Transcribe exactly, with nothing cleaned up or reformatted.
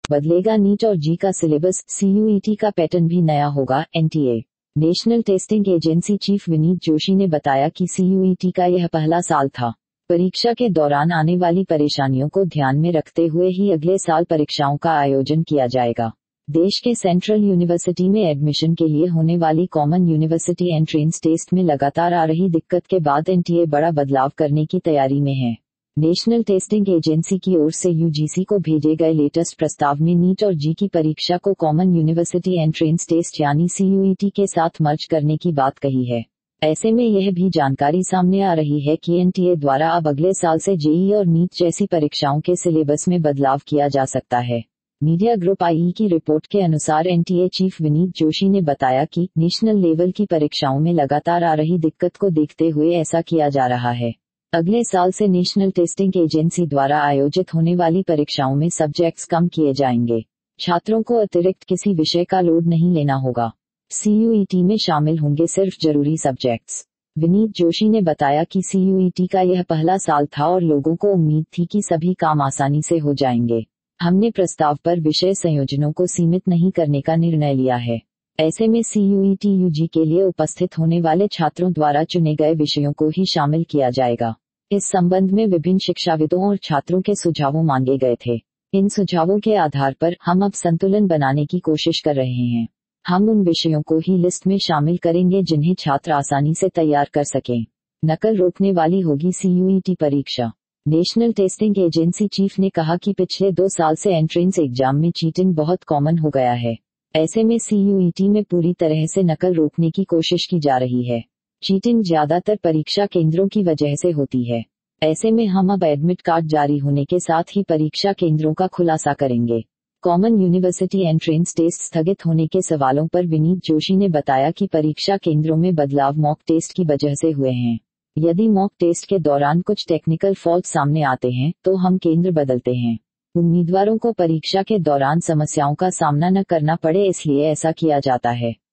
बदलेगा नीट और जी का सिलेबस, सीयूईटी का पैटर्न भी नया होगा। NTA national testing agency chief Vineet Joshi ने बताया कि सीयूईटी का यह पहला साल था। परीक्षा के दौरान आने वाली परेशानियों को ध्यान में रखते हुए ही अगले साल परीक्षाओं का आयोजन किया जाएगा। देश के सेंट्रल यूनिवर्सिटी में एडमिशन के लिए होने वाली कॉमन यूनिवर्सिटी एंट्रेंस टेस्ट में लगातार आ रही दिक्कत के बाद एनटीए बड़ा बदलाव करने की तैयारी में है। नेशनल टेस्टिंग एजेंसी की ओर से यूजीसी को भेजे गए लेटेस्ट प्रस्ताव में नीट और जी की परीक्षा को कॉमन यूनिवर्सिटी एंट्रेंस टेस्ट यानी सीयूईटी के साथ मर्ज करने की बात कही है। ऐसे में यह भी जानकारी सामने आ रही है कि एनटीए द्वारा अब अगले साल से जेईई और नीट जैसी परीक्षाओं के सिलेबस में बदलाव किया जा सकता है। मीडिया ग्रुप आई की रिपोर्ट के अनुसार एनटीए चीफ विनीत जोशी ने बताया कि नेशनल लेवल की परीक्षाओं में लगातार आ रही दिक्कत को देखते हुए ऐसा किया जा रहा है। अगले साल से नेशनल टेस्टिंग एजेंसी द्वारा आयोजित होने वाली परीक्षाओं में सब्जेक्ट्स कम किए जाएंगे। छात्रों को अतिरिक्त किसी विषय का लोड नहीं लेना होगा। सीयूईटी में शामिल होंगे सिर्फ जरूरी सब्जेक्ट्स। विनीत जोशी ने बताया कि सीयूईटी का यह पहला साल था और लोगों को उम्मीद थी कि सभी काम आसानी से हो जाएंगे। हमने प्रस्ताव पर विषय संयोजनों को सीमित नहीं करने का निर्णय लिया है। ऐसे में सीयूईटी यूजी के लिए उपस्थित होने वाले छात्रों द्वारा चुने गए विषयों को ही शामिल किया जाएगा। इस संबंध में विभिन्न शिक्षाविदों और छात्रों के सुझावों मांगे गए थे। इन सुझावों के आधार पर हम अब संतुलन बनाने की कोशिश कर रहे हैं। हम उन विषयों को ही लिस्ट में शामिल करेंगे जिन्हें छात्र आसानी से तैयार कर सकें। नकल रोकने वाली होगी सीयूईटी परीक्षा। नेशनल टेस्टिंग एजेंसी चीफ ने कहा कि पिछले दो साल से एंट्रेंस एग्जाम में चीटिंग बहुत कॉमन हो गया है। ऐसे में सीयूईटी में पूरी तरह से नकल रोकने की कोशिश की जा रही है। चीटिंग ज्यादातर परीक्षा केंद्रों की वजह से होती है। ऐसे में हम अब एडमिट कार्ड जारी होने के साथ ही परीक्षा केंद्रों का खुलासा करेंगे। कॉमन यूनिवर्सिटी एंट्रेंस टेस्ट स्थगित होने के सवालों पर विनीत जोशी ने बताया कि परीक्षा केंद्रों में बदलाव मॉक टेस्ट की वजह से हुए हैं। यदि मॉक टेस्ट के दौरान कुछ टेक्निकल फॉल्ट सामने आते हैं तो हम केंद्र बदलते हैं। उम्मीदवारों को परीक्षा के दौरान समस्याओं का सामना न करना पड़े इसलिए ऐसा किया जाता है।